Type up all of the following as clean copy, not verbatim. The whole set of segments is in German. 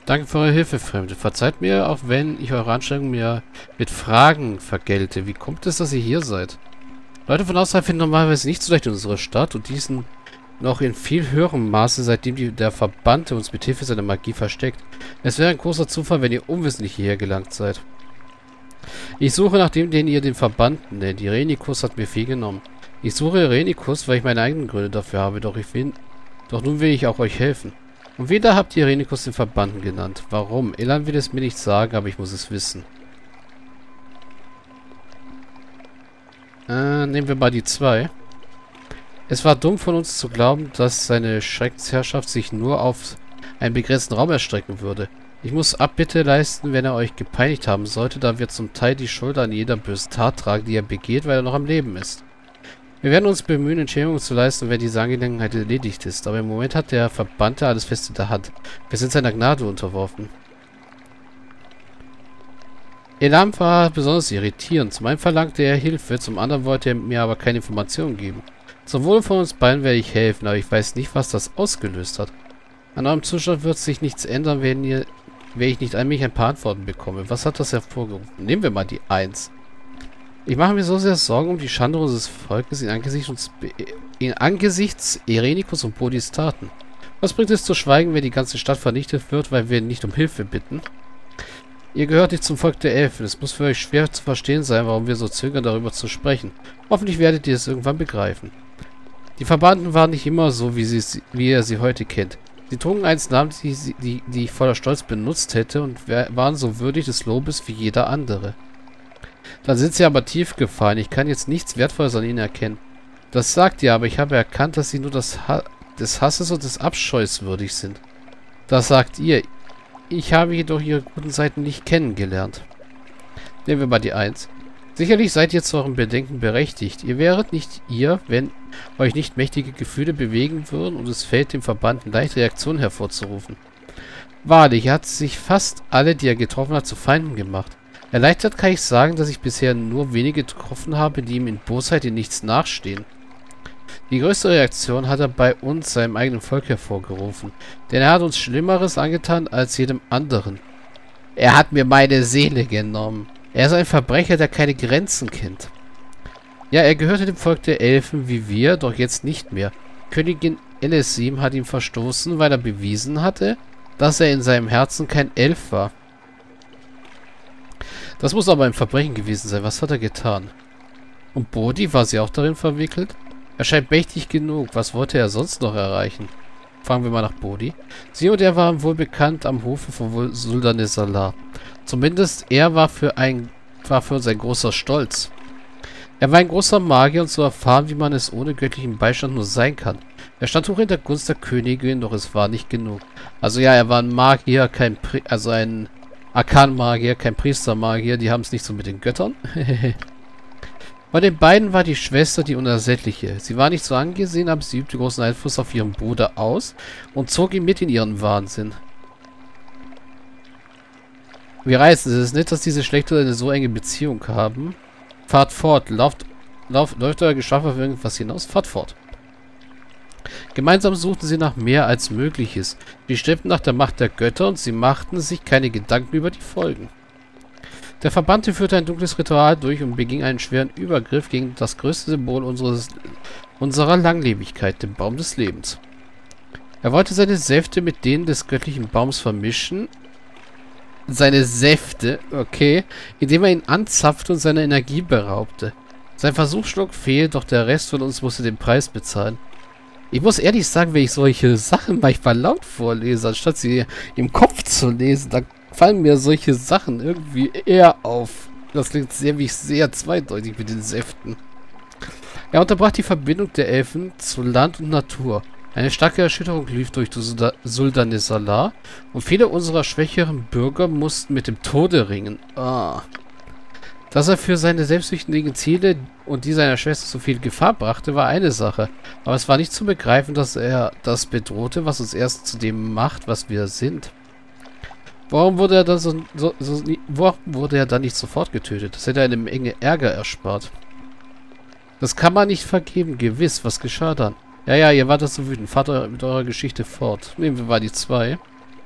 Danke für eure Hilfe, Fremde. Verzeiht mir, auch wenn ich eure Anstrengungen mir mit Fragen vergelte. Wie kommt es, dass ihr hier seid? Leute von außerhalb finden normalerweise nicht so leicht in unserer Stadt und diesen noch in viel höherem Maße, seitdem der Verbannte uns mit Hilfe seiner Magie versteckt. Es wäre ein großer Zufall, wenn ihr unwissentlich hierher gelangt seid. Ich suche nach dem, den ihr den Verbannten nennt. Die Renikus hat mir viel genommen. Ich suche Renikus, weil ich meine eigenen Gründe dafür habe, doch nun will ich auch euch helfen. Und wieder habt ihr Renikus den Verbannten genannt. Warum? Elan will es mir nicht sagen, aber ich muss es wissen. Nehmen wir mal die 2. Es war dumm von uns zu glauben, dass seine Schreckensherrschaft sich nur auf einen begrenzten Raum erstrecken würde. Ich muss Abbitte leisten, wenn er euch gepeinigt haben sollte, da wir zum Teil die Schuld an jeder bösen Tat tragen, die er begeht, weil er noch am Leben ist. Wir werden uns bemühen, Entschädigung zu leisten, wenn diese Angelegenheit erledigt ist, aber im Moment hat der Verbannte alles fest in der Hand. Wir sind seiner Gnade unterworfen. Elam war besonders irritierend. Zum einen verlangte er Hilfe, zum anderen wollte er mir aber keine Informationen geben. Zum Wohle von uns beiden werde ich helfen, aber ich weiß nicht, was das ausgelöst hat. An eurem Zustand wird sich nichts ändern, wenn ich nicht allmählich ein paar Antworten bekomme. Was hat das hervorgerufen? Nehmen wir mal die 1. Ich mache mir so sehr Sorgen um die Schande unseres Volkes in Angesichts Erenikus und Bodhis Taten. Was bringt es zu schweigen, wenn die ganze Stadt vernichtet wird, weil wir nicht um Hilfe bitten? Ihr gehört nicht zum Volk der Elfen. Es muss für euch schwer zu verstehen sein, warum wir so zögern, darüber zu sprechen. Hoffentlich werdet ihr es irgendwann begreifen. Die Verbannten waren nicht immer so, wie ihr sie heute kennt. Sie trugen einst Namen, die ich voller Stolz benutzt hätte und waren so würdig des Lobes wie jeder andere. Dann sind sie aber tief gefallen. Ich kann jetzt nichts Wertvolles an ihnen erkennen. Das sagt ihr, aber ich habe erkannt, dass sie nur des Hasses und des Abscheus würdig sind. Das sagt ihr. Ich habe jedoch ihre guten Seiten nicht kennengelernt. Nehmen wir mal die 1. Sicherlich seid ihr zu euren Bedenken berechtigt. Ihr wäret nicht ihr, wenn euch nicht mächtige Gefühle bewegen würden und es fällt dem Verbannten leicht, Reaktionen hervorzurufen. Wahrlich, er hat sich fast alle, die er getroffen hat, zu Feinden gemacht. Erleichtert kann ich sagen, dass ich bisher nur wenige getroffen habe, die ihm in Bosheit in nichts nachstehen. Die größte Reaktion hat er bei uns, seinem eigenen Volk, hervorgerufen. Denn er hat uns Schlimmeres angetan als jedem anderen. Er hat mir meine Seele genommen. Er ist ein Verbrecher, der keine Grenzen kennt. Ja, er gehörte dem Volk der Elfen wie wir, doch jetzt nicht mehr. Königin Elesim hat ihn verstoßen, weil er bewiesen hatte, dass er in seinem Herzen kein Elf war. Das muss aber ein Verbrechen gewesen sein. Was hat er getan? Und Bodhi, war sie auch darin verwickelt? Er scheint mächtig genug. Was wollte er sonst noch erreichen? Fragen wir mal nach Bodhi. Sie und er waren wohl bekannt am Hofe von Sultan Salar. Zumindest er war für uns ein großer Stolz. Er war ein großer Magier und so erfahren, wie man es ohne göttlichen Beistand nur sein kann. Er stand hoch in der Gunst der Königin, doch es war nicht genug. Also ja, er war ein Magier, ein Arkan-Magier, kein Priester-Magier. Die haben es nicht so mit den Göttern. Bei den beiden war die Schwester die Unersättliche. Sie war nicht so angesehen, aber sie übte großen Einfluss auf ihren Bruder aus und zog ihn mit in ihren Wahnsinn. Wir reisen. Es ist nett, dass diese Schlechter eine so enge Beziehung haben. Fahrt fort. Läuft euer Geschwafel auf irgendwas hinaus? Fahrt fort. Gemeinsam suchten sie nach mehr als möglich ist. Sie strebten nach der Macht der Götter und sie machten sich keine Gedanken über die Folgen. Der Verbannte führte ein dunkles Ritual durch und beging einen schweren Übergriff gegen das größte Symbol unserer Langlebigkeit, den Baum des Lebens. Er wollte seine Säfte mit denen des göttlichen Baums vermischen. Seine Säfte, okay, indem er ihn anzapfte und seine Energie beraubte. Sein Versuch schlug fehl, doch der Rest von uns musste den Preis bezahlen. Ich muss ehrlich sagen, wenn ich solche Sachen manchmal laut vorlese, anstatt sie im Kopf zu lesen, dann fallen mir solche Sachen irgendwie eher auf. Das klingt sehr zweideutig mit den Säften. Er unterbrach die Verbindung der Elfen zu Land und Natur. Eine starke Erschütterung lief durch Sultan Salar und viele unserer schwächeren Bürger mussten mit dem Tode ringen. Dass er für seine selbstsüchtigen Ziele und die seiner Schwester so viel Gefahr brachte, war eine Sache. Aber es war nicht zu begreifen, dass er das bedrohte, was uns erst zu dem macht, was wir sind. Warum wurde er dann nicht sofort getötet? Das hätte eine Menge Ärger erspart. Das kann man nicht vergeben, gewiss. Was geschah dann? Ja, ihr wart das so wütend. Fahrt mit eurer Geschichte fort. Nehmen wir mal die 2.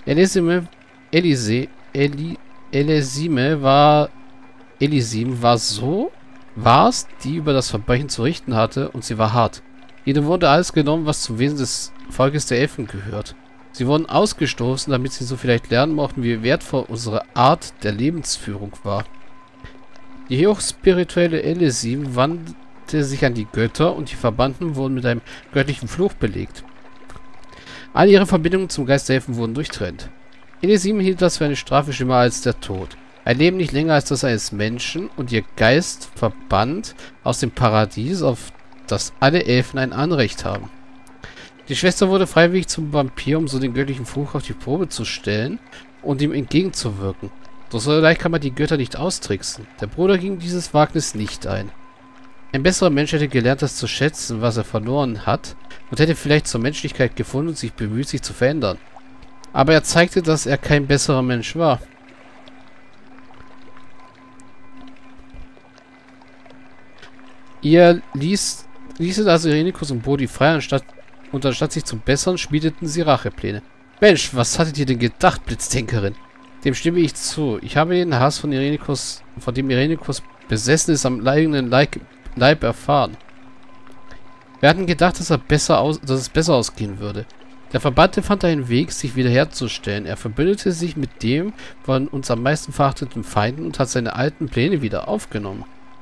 Elisime war es, die über das Verbrechen zu richten hatte, und sie war hart. Ihnen wurde alles genommen, was zum Wesen des Volkes der Elfen gehört. Sie wurden ausgestoßen, damit sie so vielleicht lernen mochten, wie wertvoll unsere Art der Lebensführung war. Die hochspirituelle Elisime wandte sich an die Götter, und die Verbannten wurden mit einem göttlichen Fluch belegt. All ihre Verbindungen zum Geist der Elfen wurden durchtrennt. Elisime hielt das für eine Strafe schlimmer als der Tod. Ein Leben nicht länger als das eines Menschen, und ihr Geist verbannt aus dem Paradies, auf das alle Elfen ein Anrecht haben. Die Schwester wurde freiwillig zum Vampir, um so den göttlichen Fluch auf die Probe zu stellen und ihm entgegenzuwirken. Doch so leicht kann man die Götter nicht austricksen. Der Bruder ging dieses Wagnis nicht ein. Ein besserer Mensch hätte gelernt, das zu schätzen, was er verloren hat, und hätte vielleicht zur Menschlichkeit gefunden und sich bemüht, sich zu verändern. Aber er zeigte, dass er kein besserer Mensch war. Ihr ließet also Irenicus und Bodhi frei, anstatt sich zu bessern, schmiedeten sie Rachepläne. Mensch, was hattet ihr denn gedacht, Blitzdenkerin? Dem stimme ich zu. Ich habe den Hass von dem Irenicus besessen ist, am eigenen Leib erfahren. Wir hatten gedacht, dass es besser ausgehen würde. Der Verbannte fand einen Weg, sich wiederherzustellen. Er verbündete sich mit dem von uns am meisten verachteten Feinden und hat seine alten Pläne wieder aufgenommen.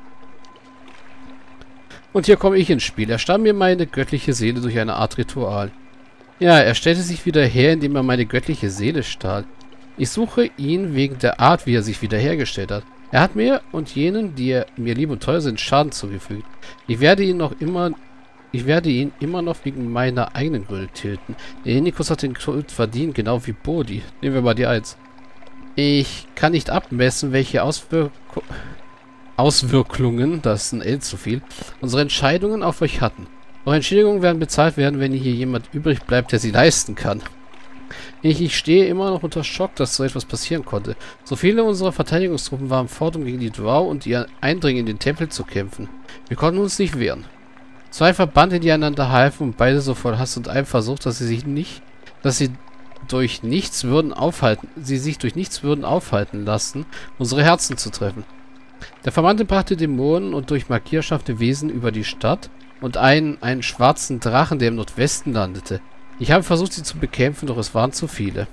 Und hier komme ich ins Spiel. Er starb mir meine göttliche Seele durch eine Art Ritual. Ja, er stellte sich wieder her, indem er meine göttliche Seele stahl. Ich suche ihn wegen der Art, wie er sich wiederhergestellt hat. Er hat mir und jenen, die mir lieb und teuer sind, Schaden zugefügt. Ich werde ihn immer noch wegen meiner eigenen Gründe tilten. Der Irenicus hat den Tod verdient, genau wie Bodhi. Nehmen wir mal die 1. Ich kann nicht abmessen, welche Auswirkungen, das ist ein L zu viel, unsere Entscheidungen auf euch hatten. Eure Entschädigungen werden bezahlt werden, wenn hier jemand übrig bleibt, der sie leisten kann. Ich stehe immer noch unter Schock, dass so etwas passieren konnte. So viele unserer Verteidigungstruppen waren fort, um gegen die Drow und ihr Eindringen in den Tempel zu kämpfen. Wir konnten uns nicht wehren. Zwei Verbannte, die einander halfen, und beide so voll Hass und Eifersucht, dass sie sich durch nichts würden aufhalten lassen, unsere Herzen zu treffen. Der Verbannte brachte Dämonen und durch Magie erschaffte Wesen über die Stadt und einen schwarzen Drachen, der im Nordwesten landete. Ich habe versucht, sie zu bekämpfen, doch es waren zu viele.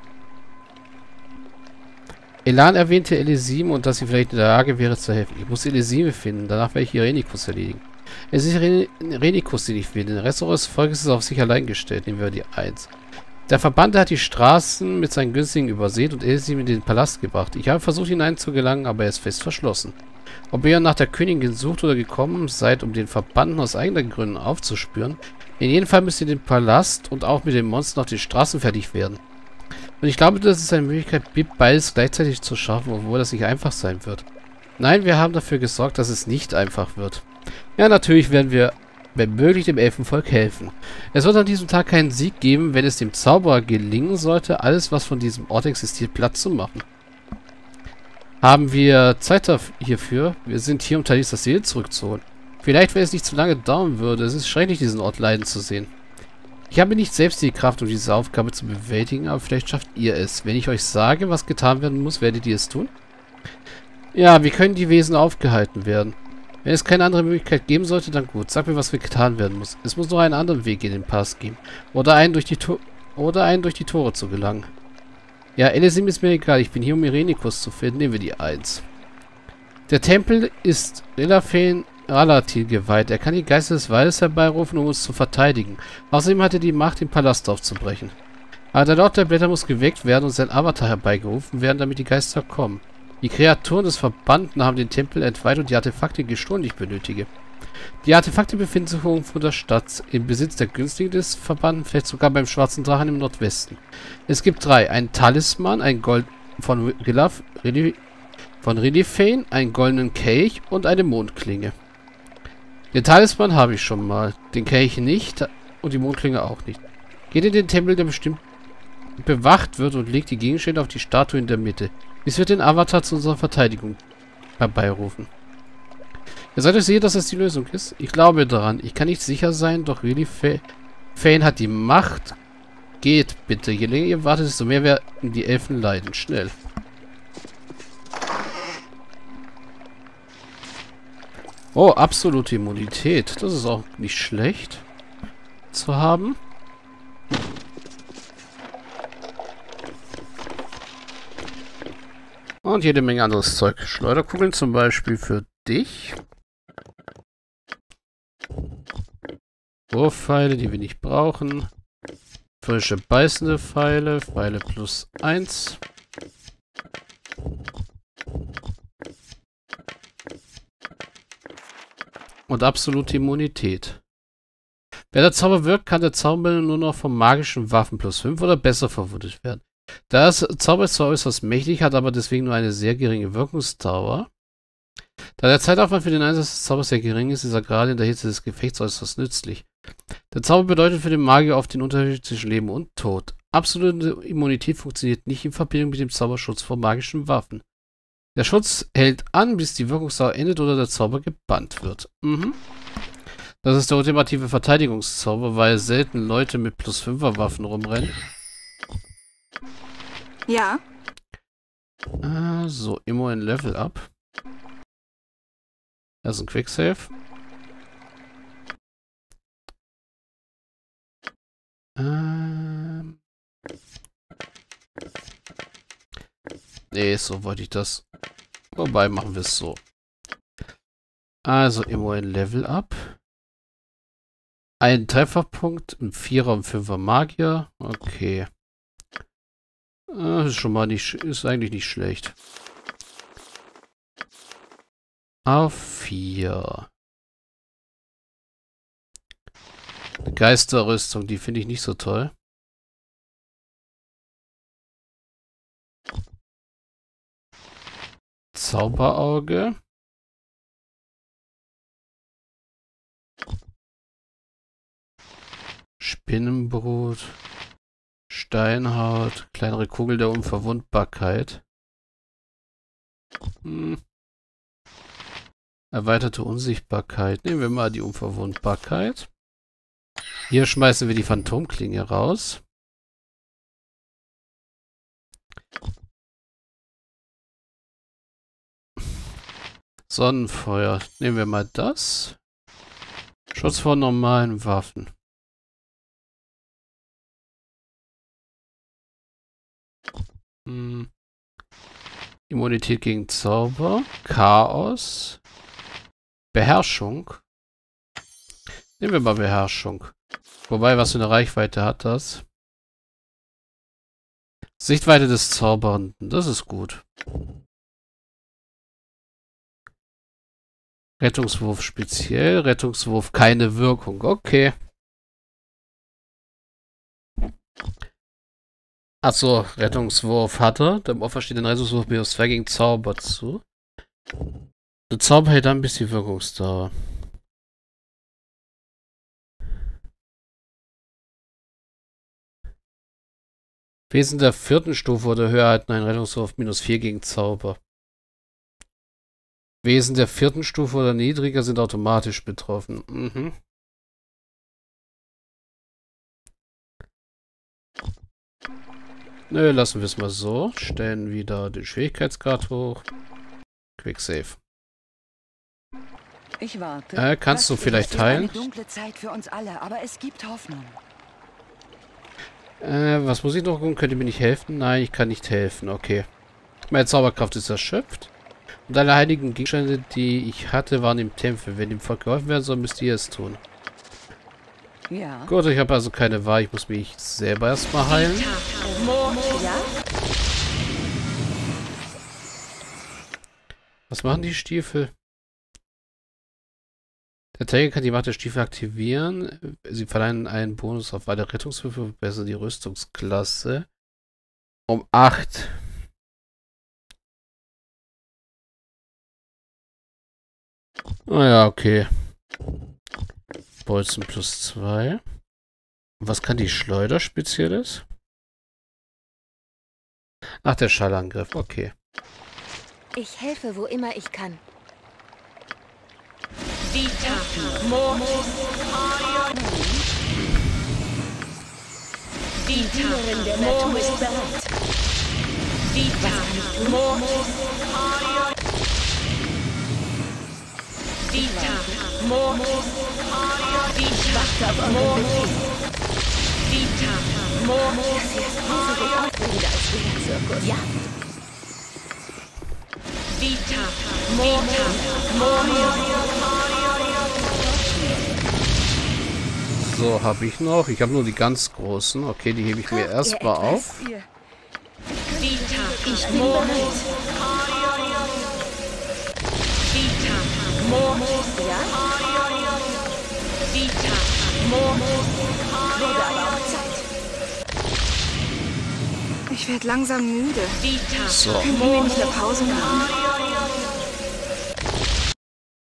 Elan erwähnte Elisime und dass sie vielleicht in der Lage wäre zu helfen. Ich muss Elisime finden, danach werde ich Irenicus erledigen. Es ist Irenicus, den ich will. Den Rest eures Volkes ist auf sich allein gestellt. Nehmen wir die 1. Der Verbannte hat die Straßen mit seinen Günstlingen übersät und Elisime in den Palast gebracht. Ich habe versucht, hineinzugelangen, aber er ist fest verschlossen. Ob ihr nach der Königin gesucht oder gekommen seid, um den Verbannten aus eigenen Gründen aufzuspüren, in jedem Fall müsst ihr den Palast und auch mit den Monstern auf den Straßen fertig werden. Und ich glaube, das ist eine Möglichkeit, beides gleichzeitig zu schaffen, obwohl das nicht einfach sein wird. Nein, wir haben dafür gesorgt, dass es nicht einfach wird. Ja, natürlich werden wir, wenn möglich, dem Elfenvolk helfen. Es wird an diesem Tag keinen Sieg geben, wenn es dem Zauberer gelingen sollte, alles, was von diesem Ort existiert, platt zu machen. Haben wir Zeit hierfür? Wir sind hier, um Talisas Seele zurückzuholen. Vielleicht, wenn es nicht zu lange dauern würde. Es ist schrecklich, diesen Ort leiden zu sehen. Ich habe nicht selbst die Kraft, um diese Aufgabe zu bewältigen, aber vielleicht schafft ihr es. Wenn ich euch sage, was getan werden muss, werdet ihr es tun? Ja, wie können die Wesen aufgehalten werden? Wenn es keine andere Möglichkeit geben sollte, dann gut. Sag mir, was getan werden muss. Es muss noch einen anderen Weg in den Pass geben. Oder einen durch die Tore zu gelangen. Ja, Elisime ist mir egal. Ich bin hier, um Irenicus zu finden. Nehmen wir die 1. Der Tempel ist Ralatil geweiht. Er kann die Geister des Waldes herbeirufen, um uns zu verteidigen. Außerdem hat er die Macht, den Palast aufzubrechen. Aber der Lord der Blätter muss geweckt werden und sein Avatar herbeigerufen werden, damit die Geister kommen. Die Kreaturen des Verbannten haben den Tempel entweiht und die Artefakte gestohlen, die ich benötige. Die Artefakte befinden sich irgendwo in der Stadt, im Besitz der Günstlinge des Verbannten, vielleicht sogar beim schwarzen Drachen im Nordwesten. Es gibt 3. Einen Talisman, ein Gold von Rilifane, einen goldenen Kelch und eine Mondklinge. Den Talisman habe ich schon mal, den Kelch nicht und die Mondklinge auch nicht. Geht in den Tempel, der bestimmt bewacht wird, und legt die Gegenstände auf die Statue in der Mitte. Dies wird den Avatar zu unserer Verteidigung herbeirufen. Ihr seid euch sicher, dass das die Lösung ist? Ich glaube daran. Ich kann nicht sicher sein, doch Rilifane hat die Macht, Geht, bitte. Je länger ihr wartet, desto mehr werden die Elfen leiden. Schnell. Oh, absolute Immunität. Das ist auch nicht schlecht zu haben. Und jede Menge anderes Zeug. Schleuderkugeln zum Beispiel für dich. Wurfpfeile, die wir nicht brauchen. Frische beißende Pfeile. Pfeile plus 1. Und absolute Immunität. Wer der Zauber wirkt, kann der Zauber nur noch von magischen Waffen plus 5 oder besser verwundet werden. Das Zauber ist zwar äußerst mächtig, hat aber deswegen nur eine sehr geringe Wirkungsdauer. Da der Zeitaufwand für den Einsatz des Zaubers sehr gering ist, ist er gerade in der Hitze des Gefechts äußerst nützlich. Der Zauber bedeutet für den Magier oft den Unterschied zwischen Leben und Tod. Absolute Immunität funktioniert nicht in Verbindung mit dem Zauberschutz vor magischen Waffen. Der Schutz hält an, bis die Wirkungsdauer endet oder der Zauber gebannt wird. Das ist der ultimative Verteidigungszauber, weil selten Leute mit plus 5er Waffen rumrennen. Ja. So, immer ein Level up. Das ist ein Quicksave. Nee, so wollte ich das. Wobei, machen wir es so. Also, immer ein Level up. Ein Trefferpunkt, ein 4er und 5er Magier. Okay. Ist schon mal nicht, ist eigentlich nicht schlecht. Auf 4. Eine Geisterrüstung, die finde ich nicht so toll. Zauberauge. Spinnenbrut. Steinhaut. Kleinere Kugel der Unverwundbarkeit. Erweiterte Unsichtbarkeit. Nehmen wir mal die Unverwundbarkeit. Hier schmeißen wir die Phantomklinge raus. Sonnenfeuer. Nehmen wir mal das. Schutz vor normalen Waffen. Immunität gegen Zauber. Chaos. Beherrschung. Nehmen wir mal Beherrschung. Wobei, was für eine Reichweite hat das? Sichtweite des Zaubernden. Das ist gut. Rettungswurf speziell. Rettungswurf keine Wirkung. Okay. Achso, Rettungswurf hatte. Dem Opfer steht den Rettungswurf minus 2 gegen Zauber zu. Der Zauber hält dann bis die Wirkungsdauer. Wesen der 4. Stufe oder höher halten einen Rettungswurf minus 4 gegen Zauber. Wesen der 4. Stufe oder niedriger sind automatisch betroffen. Nö, lassen wir es mal so. Stellen wieder den Schwierigkeitsgrad hoch. Quick Save. Ich warte. Kannst du vielleicht heilen? Eine dunkle Zeit für uns alle, aber es gibt Hoffnung. Was muss ich noch tun? Könnt ihr mir nicht helfen? Nein, ich kann nicht helfen. Okay. Meine Zauberkraft ist erschöpft. Und alle heiligen Gegenstände, die ich hatte, waren im Tempel. Wenn dem Volk geholfen werden soll, müsst ihr es tun. Ja. Gut, ich habe also keine Wahl. Ich muss mich selber erstmal heilen. Ja? Was machen die Stiefel? Der Träger kann die Macht der Stiefel aktivieren. Sie verleihen einen Bonus auf alle Rettungswürfe und verbessern die Rüstungsklasse um 8. Ja, okay. Bolzen plus 2. Was kann die Schleuder Spezielles? Ach, der Schallangriff. Okay. Ich helfe, wo immer ich kann. Die Dienerin der Natur ist bereit. Ich warte auf euren Befehl. Das hier ist wesentlich aufregender als jeder Zirkus. Ja. So, habe ich noch. Ich habe nur die ganz großen. Okay, die hebe ich mir erstmal auf. Ich bin bereit. Ja? Wurde aber auch Zeit. Ich werde langsam müde. So. Können wir nicht eine Pause machen?